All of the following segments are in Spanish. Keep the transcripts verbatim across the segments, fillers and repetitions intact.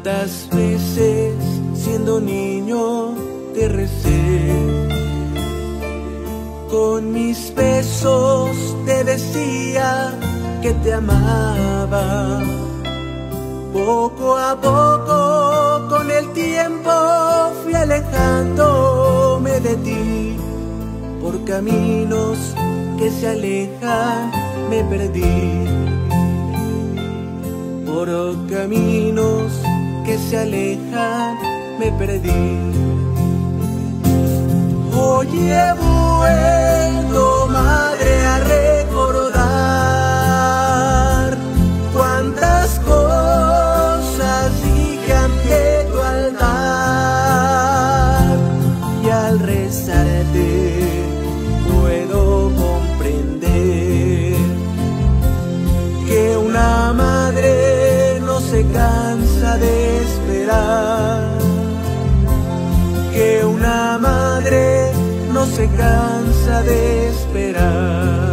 Cuántas veces siendo niño te recé, con mis besos te decía que te amaba. Poco a poco con el tiempo fui alejándome de ti, por caminos que se alejan me perdí, por caminos que se alejan me perdí. Hoy he vuelto, madre, a recordar cuántas cosas dije ante tu altar, y al rezarte puedo comprender que una madre no se cansa de esperar, que una madre no se cansa de esperar.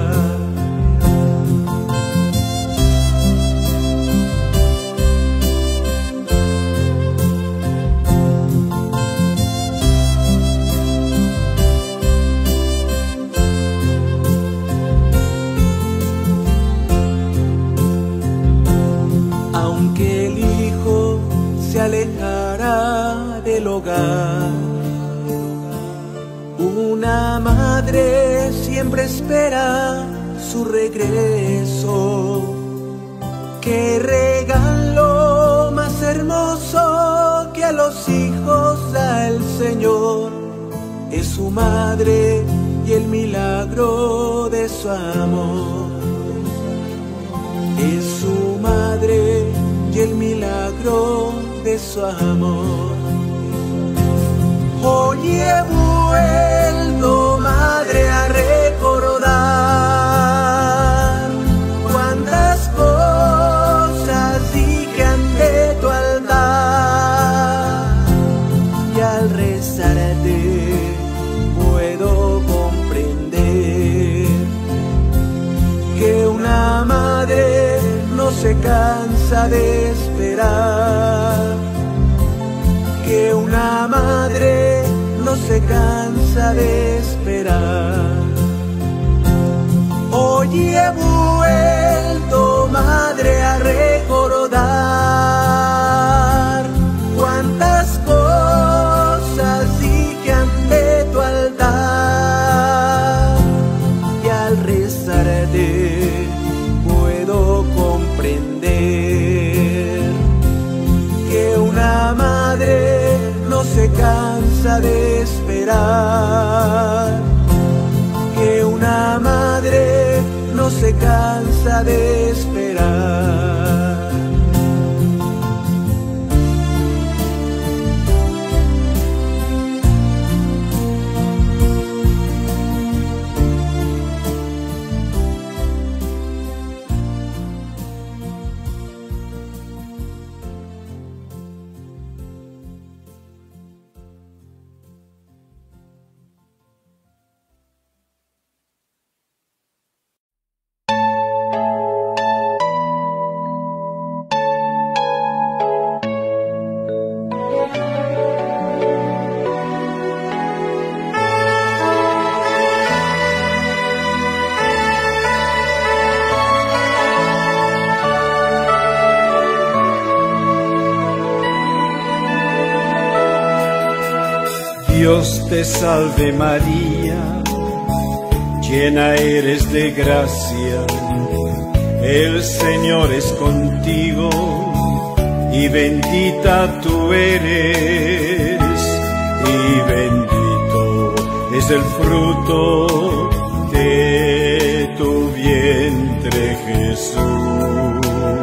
Aunque el hijo se alejara del hogar, una madre siempre espera su regreso. Qué regalo más hermoso que a los hijos da el Señor, es su madre y el milagro de su amor. Es su madre y el milagro de su amor. Hoy he vuelto, madre, a recordar cuántas cosas dije ante tu altar, y al rezarte puedo comprender que una madre no se cansa de esperar, que una madre no se cansa de esperar. Hoy he vuelto, madre, a recordar cuántas cosas dije ante tu altar, y al rezarte puedo comprender que una madre no se cansa de esperar, que una madre no se cansa de esperar. Dios te salve María, llena eres de gracia, el Señor es contigo, y bendita tú eres, y bendito es el fruto de tu vientre Jesús,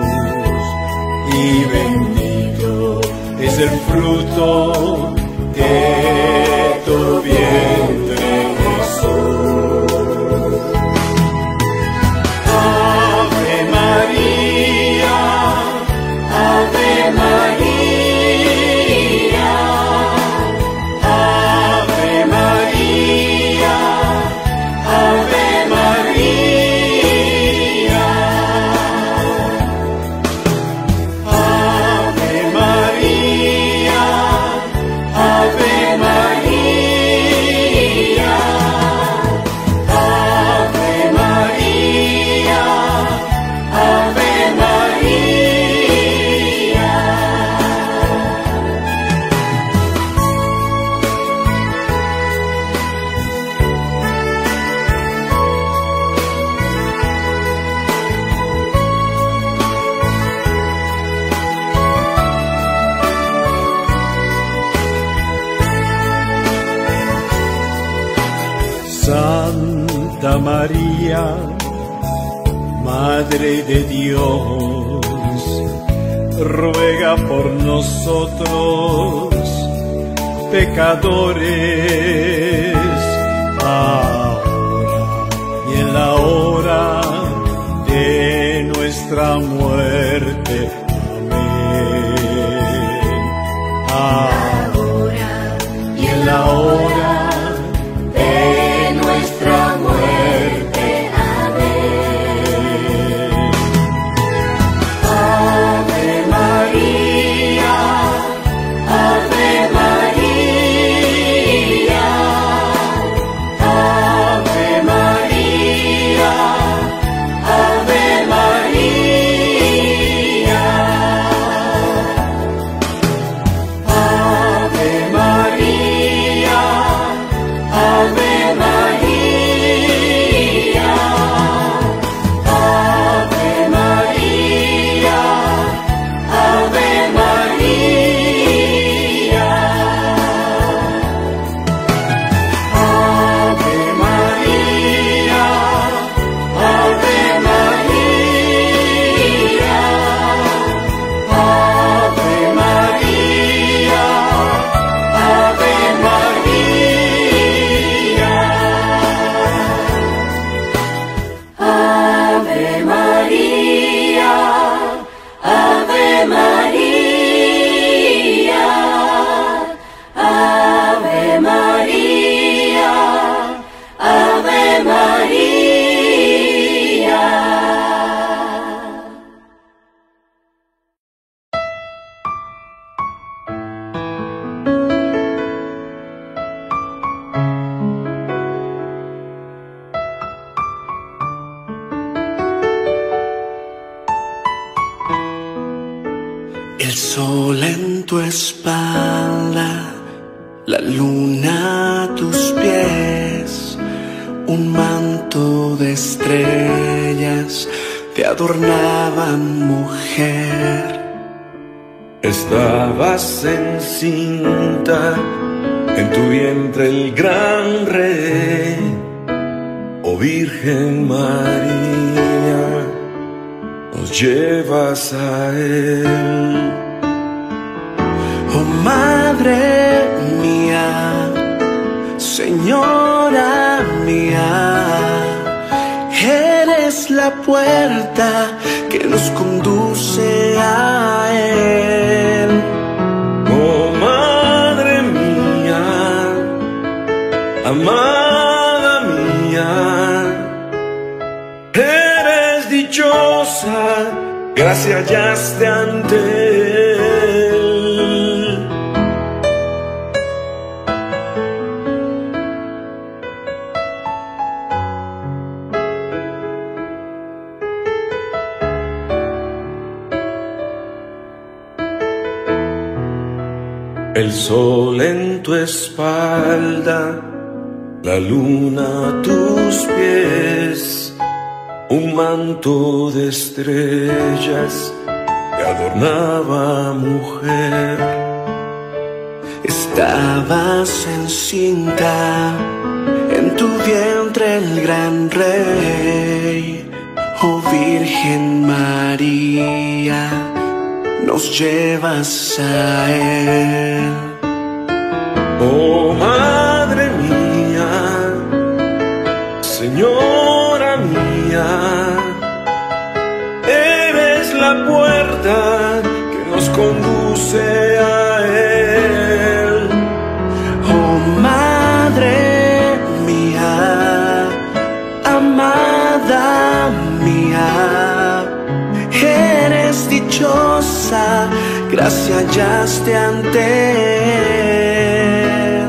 y bendito es el fruto de tu vientre Jesús. Ave María, Ave María, Ave María, Ave María, Ave María. Santa María, Madre de Dios, ruega por nosotros pecadores, ahora y en la hora de nuestra muerte. Amén. Ahora y en la hora de nuestra muerte. Amén. Ave María, Ave María, Ave María, Ave María, Ave María, Ave María, Ave María, Ave María, Ave María, Ave María, Ave María, Ave María, Ave María, Ave María, Ave María, Ave María. El sol en tu espalda, la luna a tus pies, un manto de estrellas te adornaban, mujer. Estabas encinta, en tu vientre el gran rey, oh Virgen María, nos llevas a él. Oh Madre mía, Señora mía, eres la puerta que nos conduce a él. Oh Madre mía, amada mía, eres dichosa, gracia hallaste ante él. El sol en tu espalda, la luna a tus pies, un manto de estrellas te adornaba, mujer. Estabas encinta, en tu vientre el gran rey, oh Virgen María, nos llevas a él. Oh Madre mía, Señora mía, eres la puerta que nos conduce a él. Oh Madre mía, amada mía, eres dichosa, gracia hallaste ante él.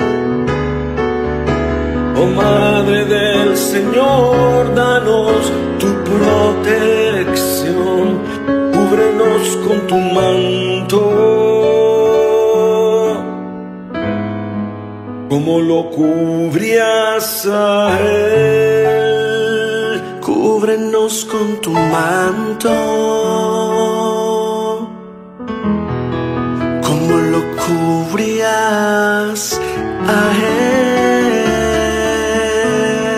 Oh Madre del Señor, danos tu protección, cúbrenos con tu manto, como lo cubrías a él. Cúbrenos con tu manto, como lo cubrías a él.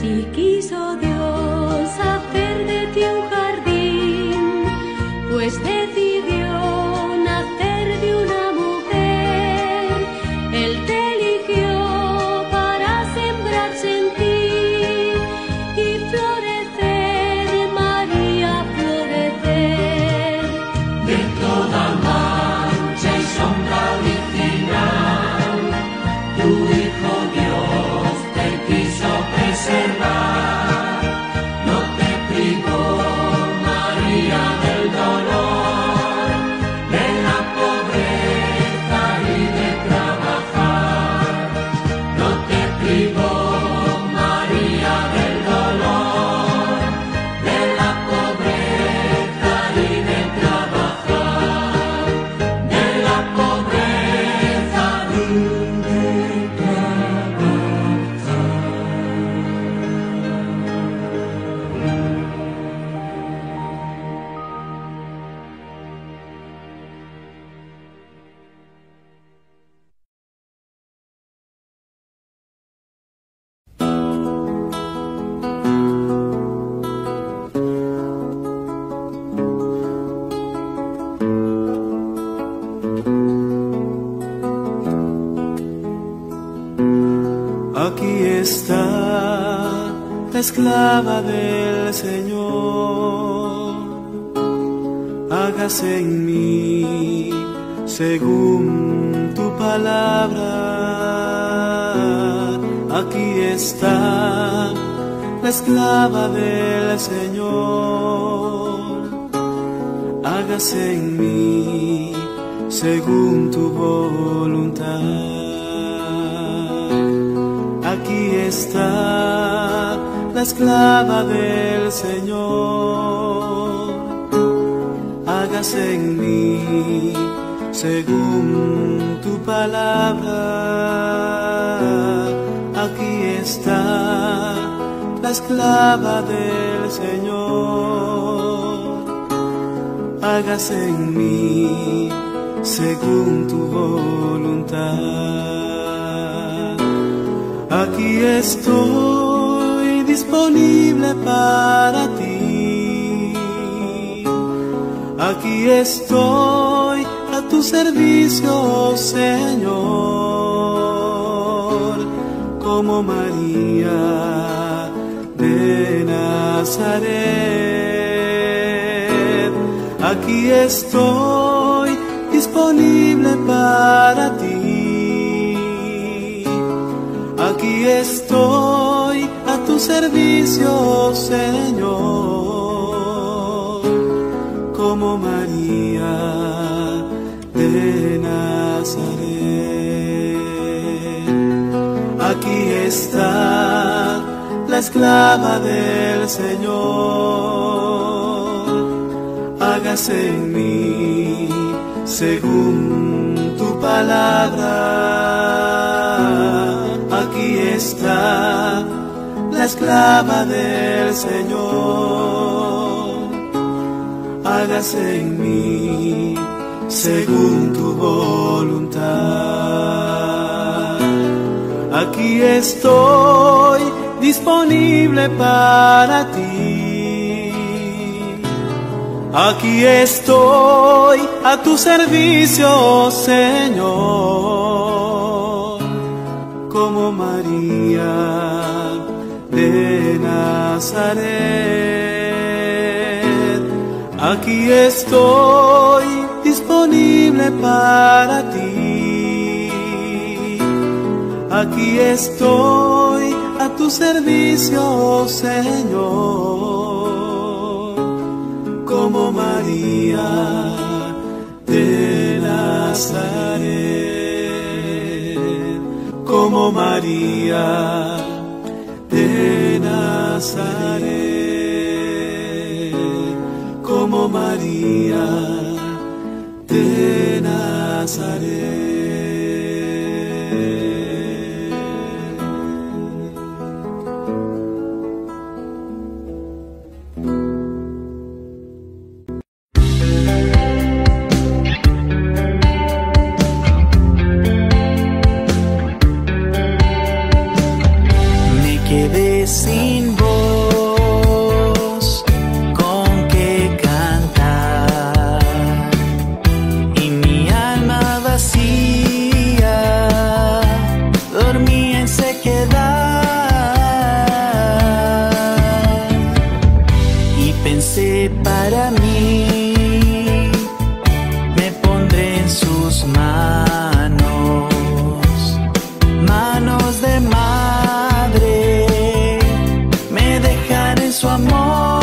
Así quiso Dios hacer de ti un jardín, pues decidió nacer de una mujer. Él te eligió para sembrarse en ti y florecer, María, florecer. De toda mancha y sombra original, tu Hijo Dios te quiso preservar. No te privó, María, del dolor, de la pobreza y de trabajar. No te privó, María, del dolor, de la pobreza y de trabajar. De la pobreza y de Aquí está la esclava del Señor, hágase en mí según tu palabra. Aquí está la esclava del Señor, hágase en mí según tu voluntad. Aquí está la esclava del Señor, hágase en mí según tu palabra. Aquí está la esclava del Señor, hágase en mí según tu voluntad. Aquí estoy disponible para ti. Aquí estoy a tu servicio, Señor, como María de Nazaret. Aquí estoy disponible para ti. Aquí estoy a tu servicio, Señor, como María de Nazaret. Aquí está la esclava del Señor, hágase en mí según tu palabra. Aquí está la esclava del Señor, hágase en mí según tu voluntad. Aquí estoy disponible para ti. Aquí estoy a tu servicio, Señor, como María de Nazaret. Aquí estoy disponible para ti. Aquí estoy a tu servicio, Señor, como María de Nazaret, como María de Nazaret, como María de Nazaret. sin voz con que cantar, y mi alma vacía dormía en sequedad. Y pensé para mí, me pondré en sus manos, manos de madre, me dejaré en su amor.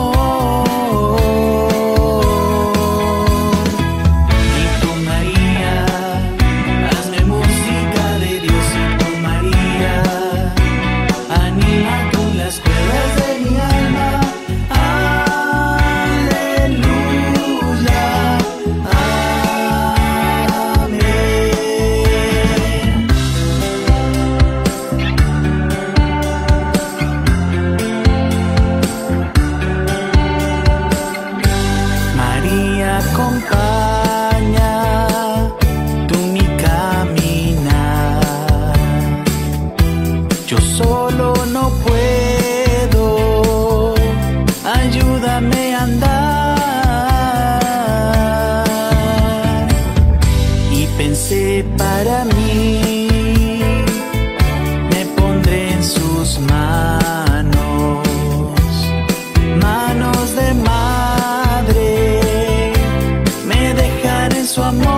Y tú, María, hazme música de Dios. Y tú, María, anima con las cuerdas de mi alma. Aleluya, amén. María, acompaña tú mi caminar. Yo solo no puedo, ayúdame a andar. Y pensé para mí, me pondré en sus manos, manos de madre, me dejaré en su amor.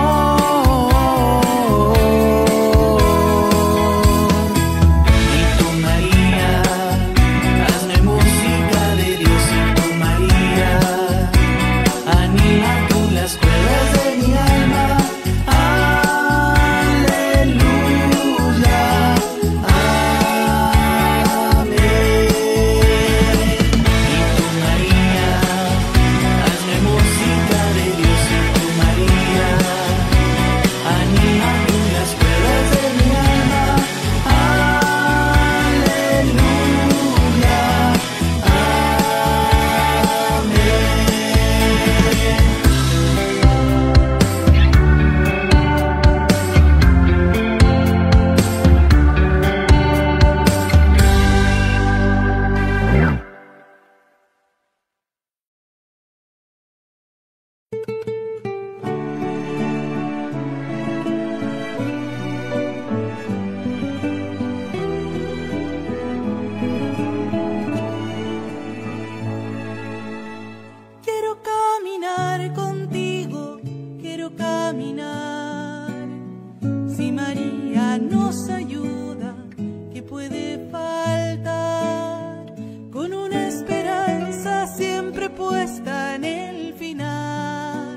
Y tú, María, hazme música de Dios. Y tú, María, anima con las cuerdas de mi alma. Aleluya, amén. Y tú, María, hazme música de Dios. Y tú, María, anima con las cuerdas de mi alma. Aleluya, Quiero caminar contigo, quiero caminar. Si María nos ayuda, ¿qué puede faltar? Con una esperanza siempre puesta en el final.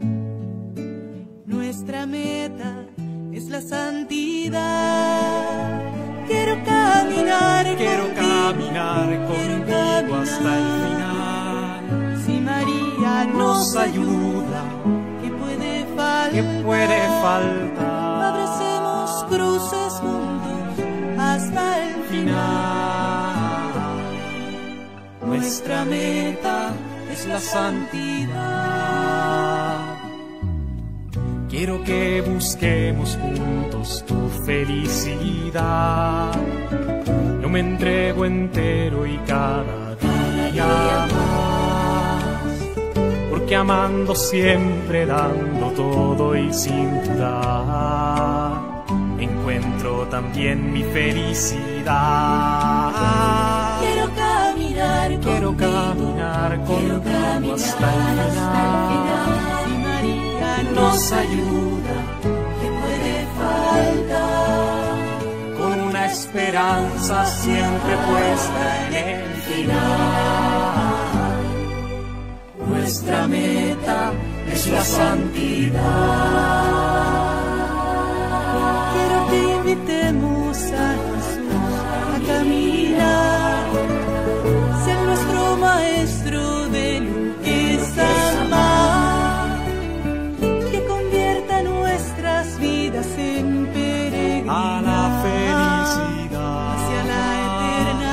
Nuestra meta es la santidad. Quiero caminar Quiero contigo, caminar quiero contigo hasta el caminar. final. Si María nos ayuda, ¿qué puede faltar? ¿Qué puede faltar? Abracemos cruces juntos hasta el final. Nuestra meta es la santidad. Quiero que busquemos juntos tu felicidad. Yo me entrego entero y cada día más, porque amando siempre, dando todo y sin dudar, encuentro también mi felicidad. Quiero caminar Quiero contigo, caminar quiero contigo caminar hasta el final. Si María nos ayuda, ¿qué puede faltar? Con una esperanza siempre puesta en el final. Nuestra meta es la santidad. Quiero que invitemos a Jesús a caminar, ser nuestro maestro de lo que es amar, que convierta nuestras vidas en peregrinar A la felicidad. hacia la eterna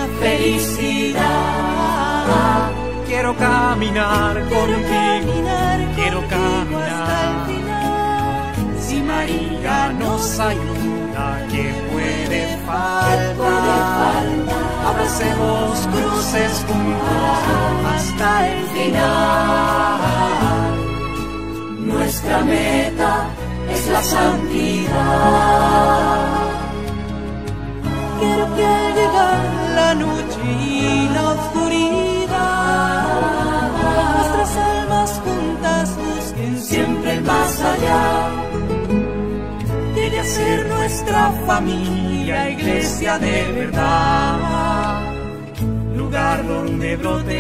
felicidad. Quiero caminar Quiero contigo. caminar Quiero contigo hasta el caminar. final. Si María nos ayuda, ¿qué puede faltar? ¿Qué puede faltar? abracemos cruces juntos hasta el final. Nuestra meta es la santidad. Quiero que al llegar la noche y la oscuridad, nuestras almas juntas busquen Siempre más allá. Quiere ser nuestra familia, iglesia de verdad, lugar donde brote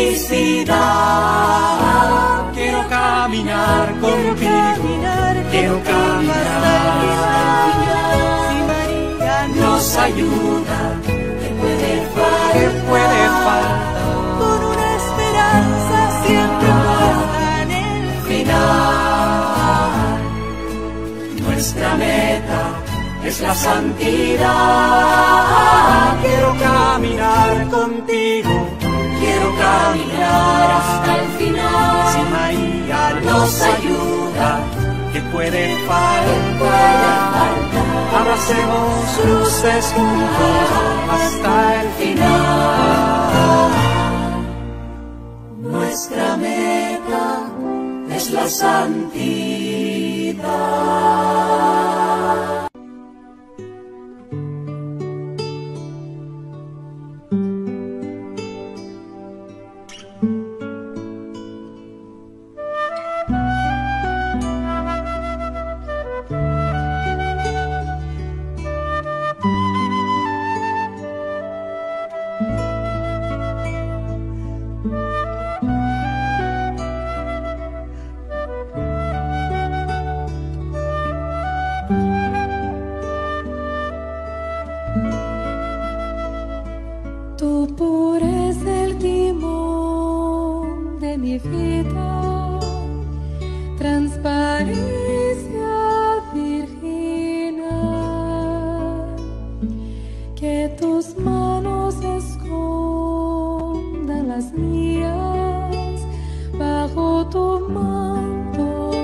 felicidad. Quiero caminar contigo, quiero caminar. Si María Nos ayuda, que puede faltar. ¿Qué puede faltar? con una esperanza siempre puesta en el Final. Nuestra meta es la santidad. Quiero caminar contigo, quiero caminar Hasta el final. Si María Nos ayuda, ¿qué puede que faltar? puede faltar. Abracemos cruces juntos hasta el final. Nuestra meta es la santidad. Tú eres el timón de mi vida, transparencia virginal, que tus manos escondan las mías bajo tu manto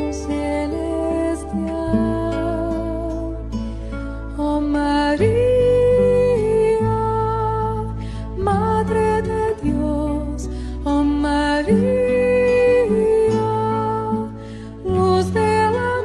celestial. Oh María, Madre de Dios, oh María, luz de la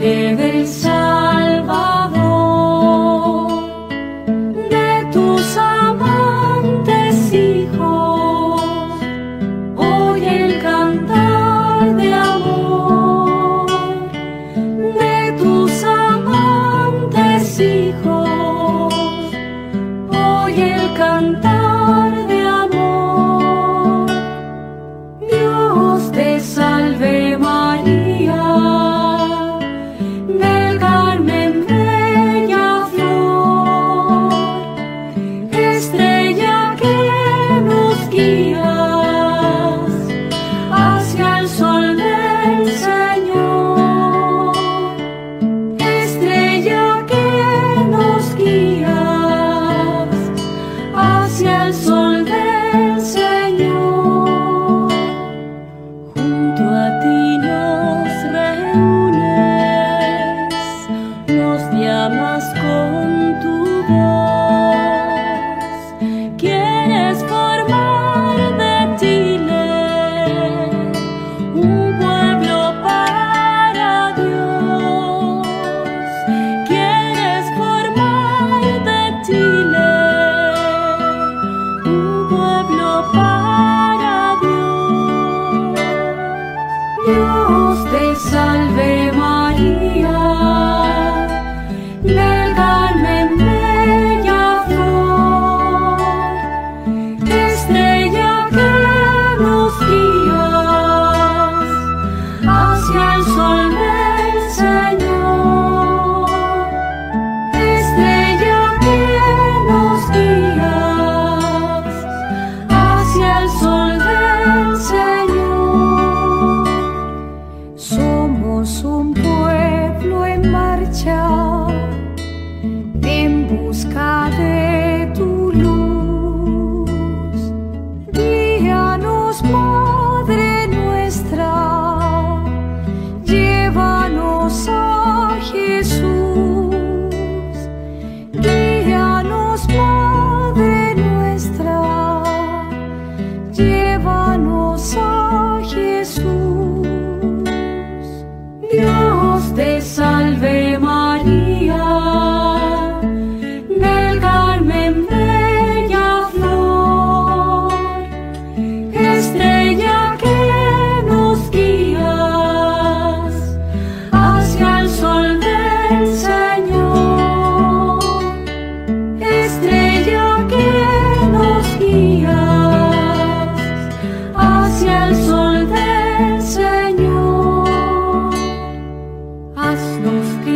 Madre del Salvador, de tus amantes hijos, oye el cantar de amor. De tus amantes hijos, oye el cantar de amor. Dios te salve María, del Carmen bella flor, estrella que nos guías hacia el sol del Señor, estrella que nos guías hacia el sol del Señor. Junto a ti nos reúnes, nos llamas con tu voz, quieres formar de Chile un pueblo para Dios, quieres formar de Chile un pueblo para Dios. Dios te salve María, del Carmen bella flor, estrella que nos guías hacia el sol del Señor, estrella que nos guías hacia el sol del Señor. Somos un pueblo en marcha en busca de tu luz. Guíanos, Madre nuestra, llévanos a Jesús. Guíanos, Madre nuestra, llévanos a Jesús. Dios te salve María, del Carmen bella flor, estrella que nos guías hacia el sol del Señor, estrella que nos guías hacia el sol del Señor. Haznos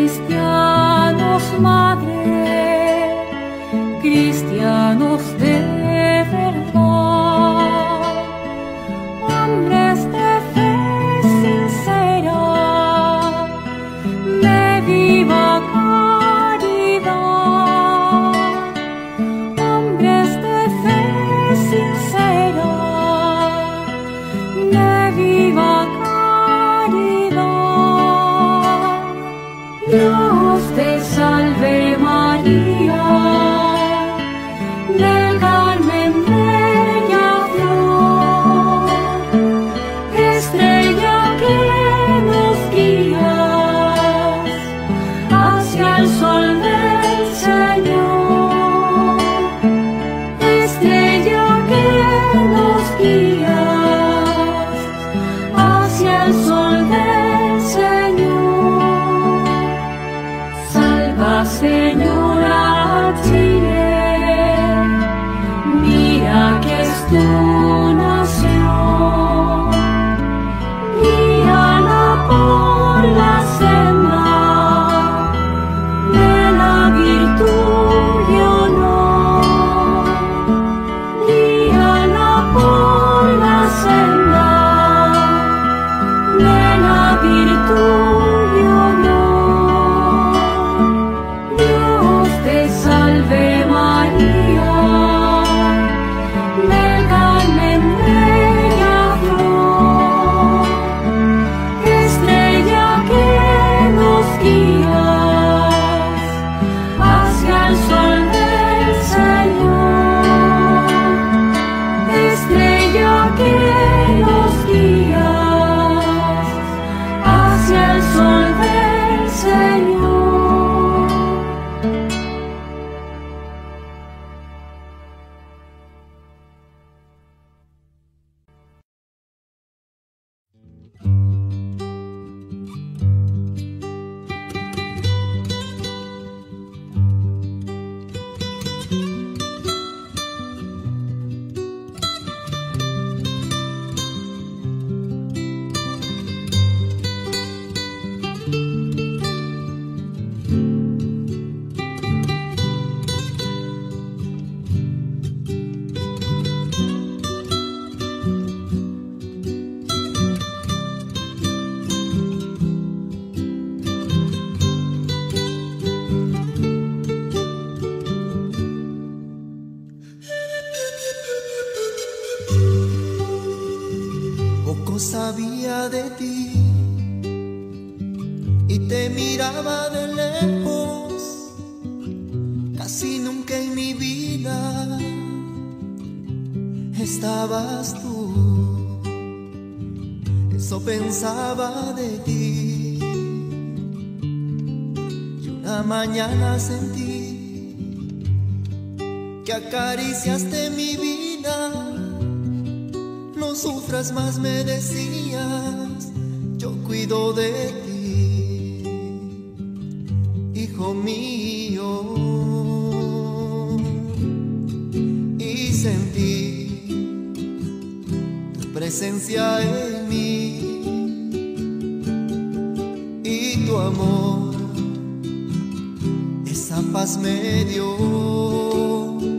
y te miraba de lejos. Casi nunca en mi vida estabas tú. Eso pensaba de ti. Y una mañana sentí que acariciaste mi vida. No sufras más, me decías, yo cuido de ti, hijo mío. Y sentí tu presencia en mí y tu amor, esa paz me dio.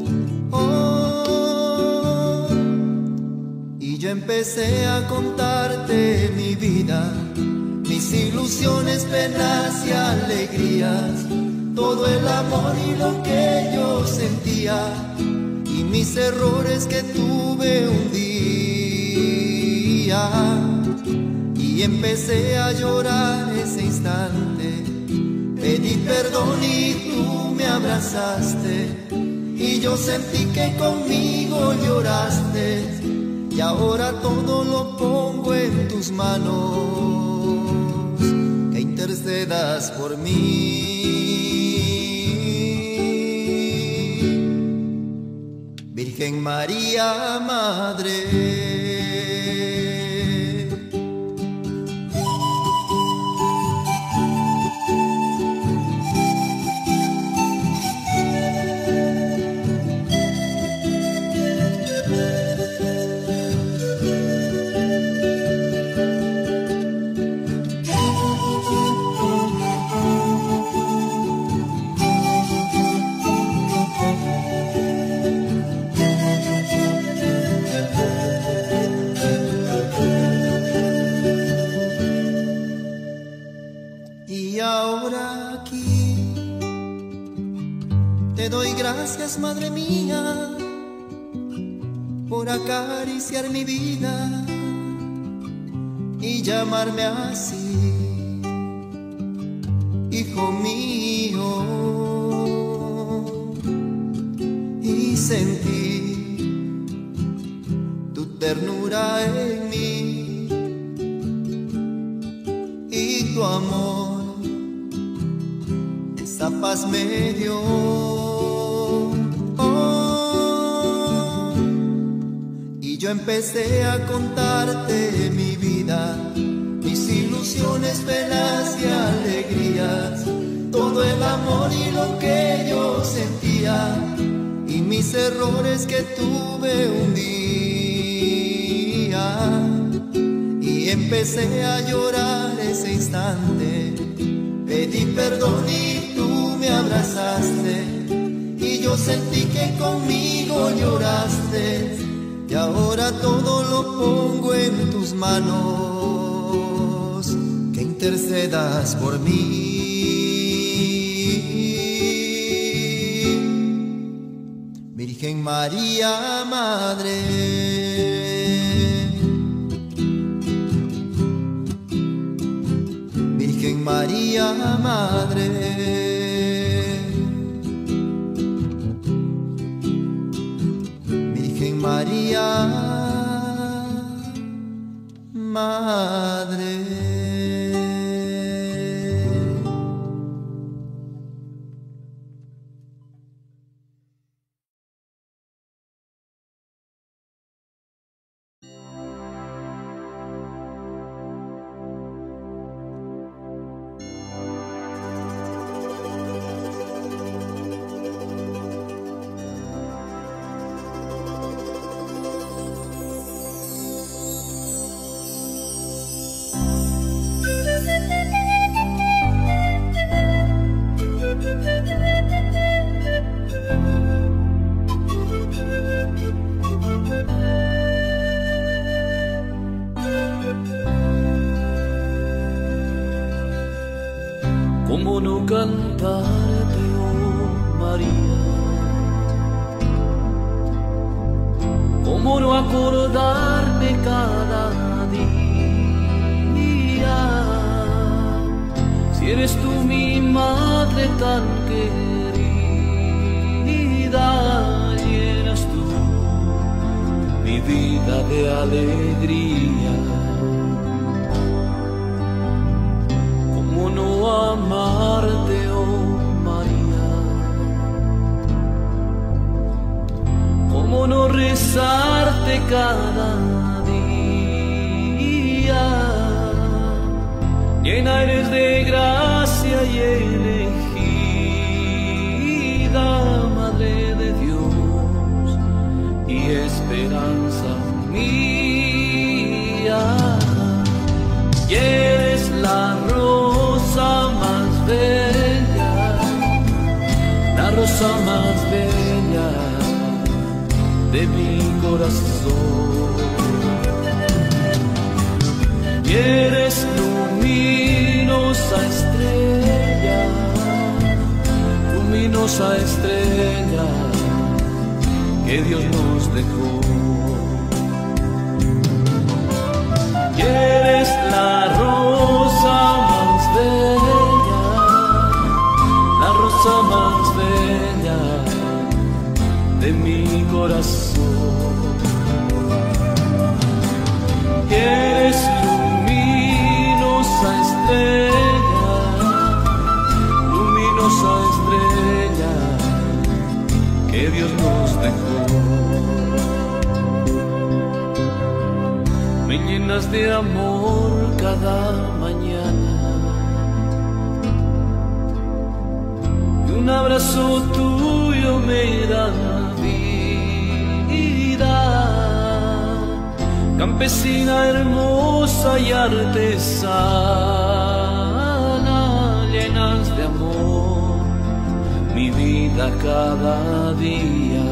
Yo empecé a contarte mi vida, mis ilusiones, penas y alegrías, todo el amor y lo que yo sentía, y mis errores que tuve un día. Y empecé a llorar ese instante, pedí perdón y tú me abrazaste, y yo sentí que conmigo lloraste. Y ahora todo lo pongo en tus manos, que intercedas por mí, Virgen María, Madre. Te doy gracias, Madre mía, por acariciar mi vida y llamarme así, hijo mío. Y sentí tu ternura en mí y tu amor, esa paz me dio. Yo empecé a contarte mi vida, mis ilusiones, penas y alegrías, todo el amor y lo que yo sentía, y mis errores que tuve un día. Y empecé a llorar ese instante, pedí perdón y tú me abrazaste, y yo sentí que conmigo lloraste. Y ahora todo lo pongo en tus manos, que intercedas por mí, Virgen María, Madre. Virgen María, Madre. María, Madre. ¿Cómo no cantarte, oh María? ¿Cómo no acordarme cada día? Si y eres tú mi madre tan querida, llenas tú mi vida de alegría. ¿Cómo no amarte, oh María? ¿Cómo no rezarte cada día? Llena eres de gracia y elegida, Madre de Dios y esperanza mía. Y eres la rosa más bella, la rosa más bella de mi corazón. Y eres luminosa estrella, luminosa estrella que Dios nos dejó. Y eres la rosa más bella, la rosa más bella de mi corazón. Y eres luminosa estrella, luminosa estrella que Dios nos dejó. Me llenas de amor cada mañana y un abrazo tuyo me da vida. Campesina hermosa y artesana, llenas de amor mi vida cada día.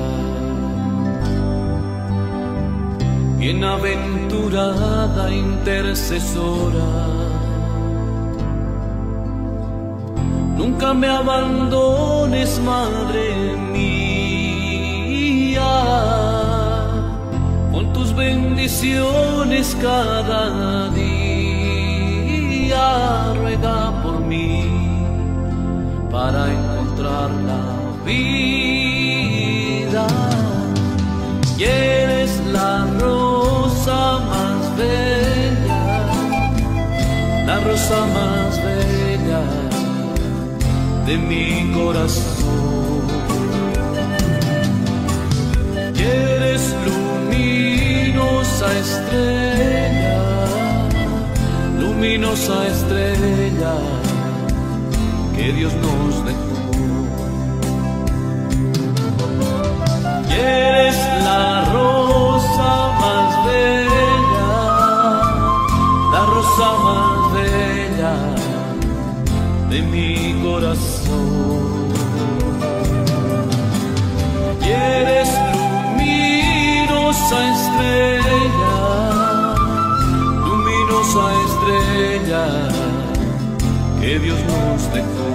Bienaventurada intercesora, nunca me abandones, Madre mía. Con tus bendiciones cada día, ruega por mí para encontrar la vida. Y eres la rosa más bella, la rosa más bella de mi corazón. Y eres luminosa estrella, luminosa estrella que Dios nos dejó. Y eres la rosa más bella, la rosa más bella de mi corazón. Y eres luminosa estrella, luminosa estrella que Dios nos dejó.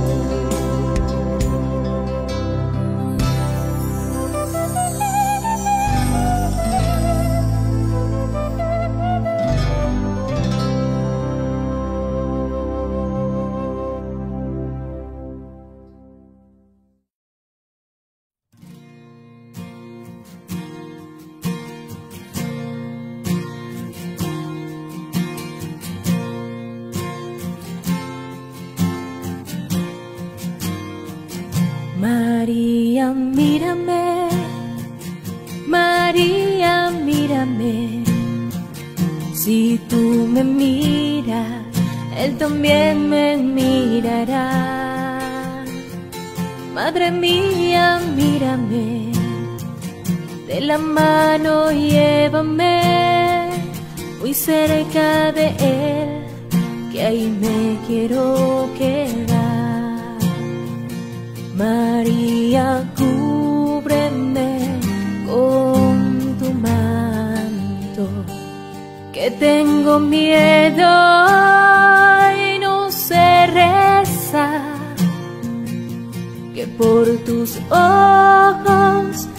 María, mírame, María, mírame. Si tú me miras, Él también me mirará. Madre mía, mírame, de la mano llévame muy cerca de Él, que ahí me quiero quedar. María, cúbreme con tu manto, que tengo miedo y no sé rezar, que por tus ojos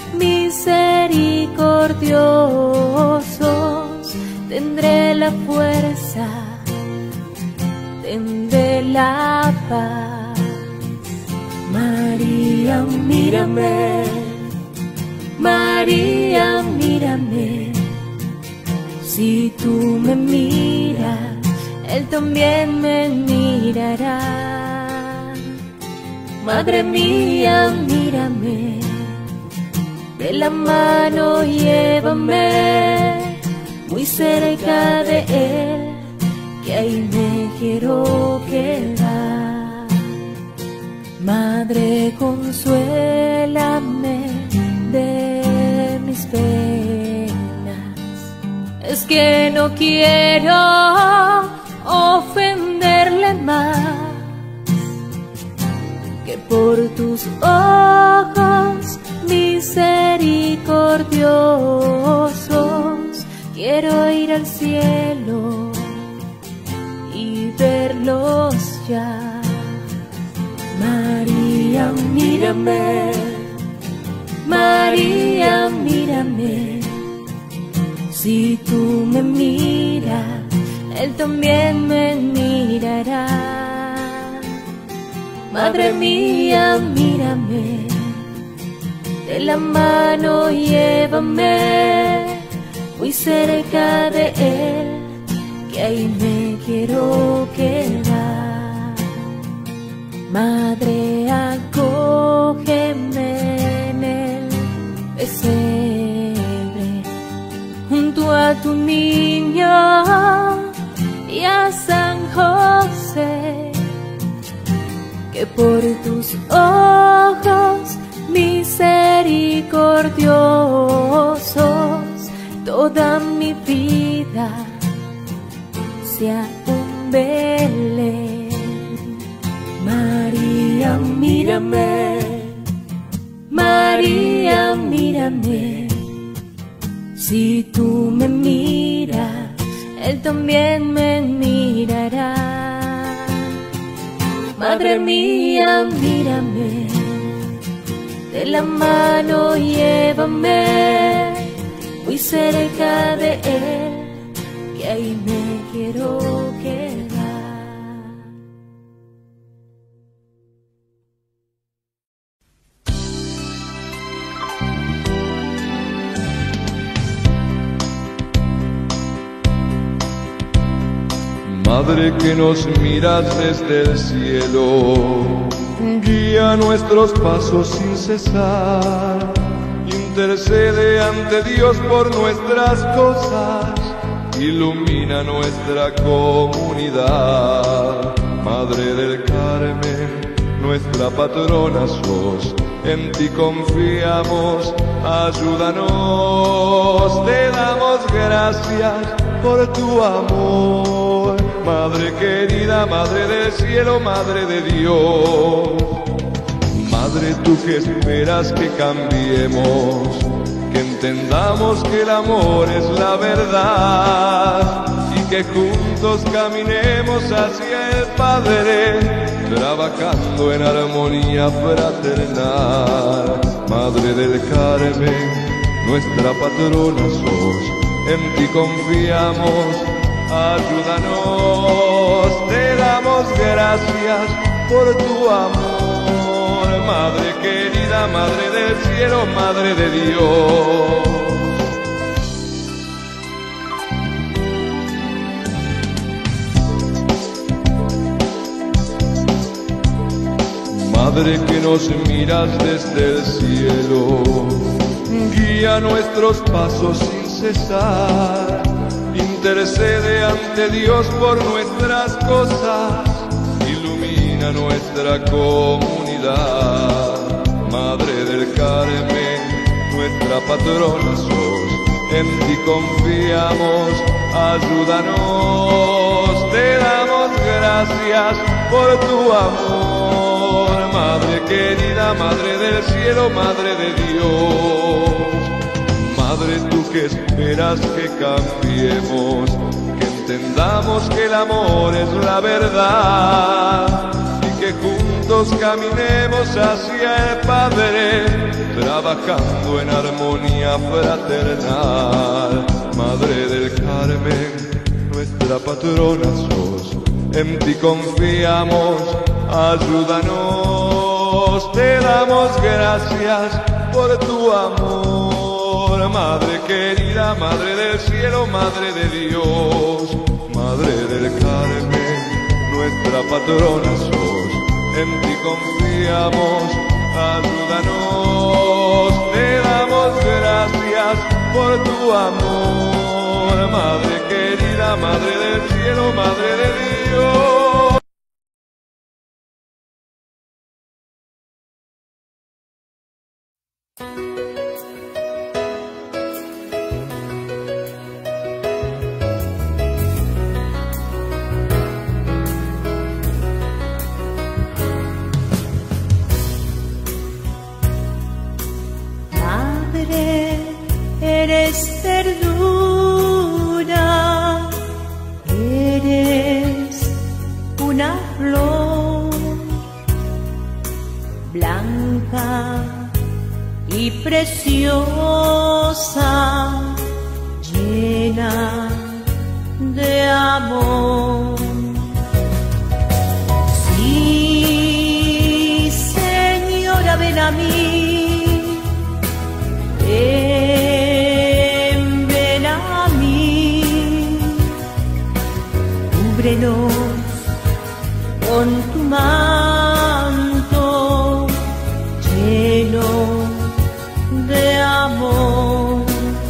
misericordiosos tendré la fuerza, tendré la paz. María, mírame, María, mírame. Si tú me miras, Él también me mirará. Madre mía, mírame, de la mano llévame muy cerca de Él, que ahí me quiero quedar. Madre, consuélame de mis penas, es que no quiero ofenderle más, que por tus ojos misericordiosos quiero ir al cielo y verlos ya. María, mírame, María, mírame. Si tú me miras, Él también me mirará. Madre mía, mírame, de la mano llévame muy cerca de Él, que ahí me quiero quedar. Madre, acógeme en el pesebre, junto a tu niño y a San José, que por tus ojos misericordiosos toda mi vida sea un Belén. María, mírame, María, mírame. Si tú me miras, Él también me mirará. Madre mía, mírame, de la mano llévame muy cerca de Él, que ahí me quiero quedar. Madre que nos miras desde el cielo, guía nuestros pasos sin cesar, intercede ante Dios por nuestras cosas, ilumina nuestra comunidad. Madre del Carmen, nuestra patrona sos, en ti confiamos, ayúdanos, te damos gracias por tu amor. Madre querida, Madre del cielo, Madre de Dios. Madre, tú que esperas que cambiemos, que entendamos que el amor es la verdad y que juntos caminemos hacia el Padre, trabajando en armonía fraternal. Madre del Carmen, nuestra patrona sos, en ti confiamos, ayúdanos, te damos gracias por tu amor. Madre querida, Madre del cielo, Madre de Dios. Madre que nos miras desde el cielo, guía nuestros pasos sin cesar, intercede ante Dios por nuestras cosas, ilumina nuestra comunidad. Madre del Carmen, nuestra patrona sos, en ti confiamos, ayúdanos, te damos gracias por tu amor. Madre querida, Madre del cielo, Madre de Dios. Madre, tú que esperas que cambiemos, que entendamos que el amor es la verdad y que juntos caminemos hacia el Padre, trabajando en armonía fraternal. Madre del Carmen, nuestra patrona sos, en ti confiamos, ayúdanos. Te damos gracias por tu amor, Madre querida, Madre del cielo, Madre de Dios, Madre del Carmen, nuestra patrona sos, en ti confiamos, ayúdanos. Te damos gracias por tu amor, Madre querida, Madre del cielo, Madre de Dios. Eres ternura, eres una flor blanca y preciosa, llena de amor. Sí, Señora, ven a mí. Ven, ven a mí, cúbrenos con tu manto lleno de amor.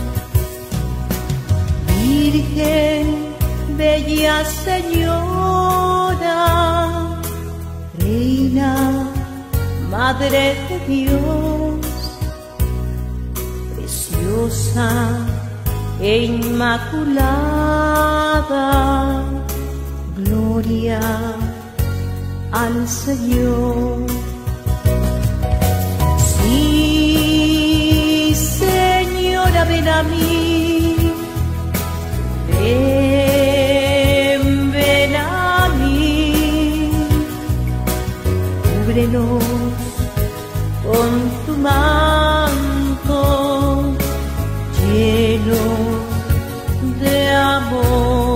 Virgen, bella Señora, Reina, Madre de Dios, preciosa e inmaculada, gloria al Señor. Sí, Señora, ven a mí, ven, ven a mí, cúbrenos con tu manto lleno de amor.